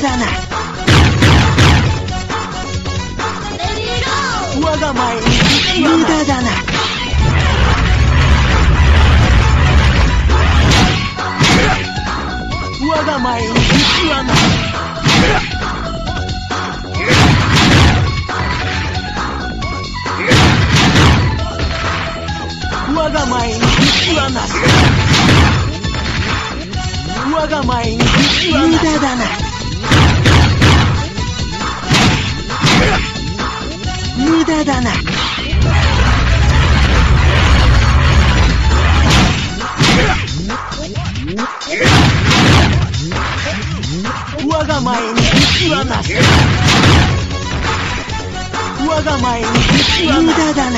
だな。我が前に無駄だな。我が前に道はない。我が前に道はない。我が前に道はない。無駄だな。無駄だな。我が前に道はない。我が前に道はない。無駄だな。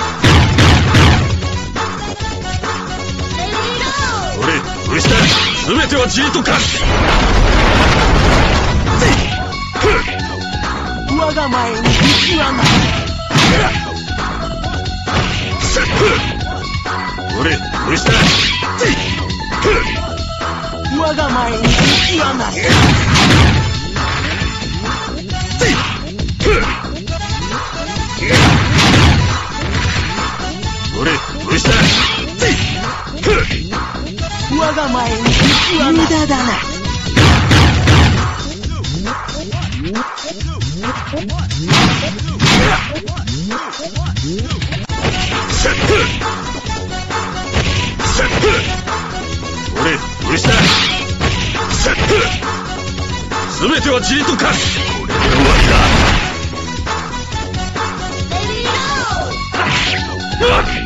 俺、どうした？全てはじっとか。 我が前に道はない。 俺、どうした？ 我が前に道はない。 俺、どうした？ 我が前に道はない。無駄だな。 俺、どうした？全てはじっとか。これで終わりだ。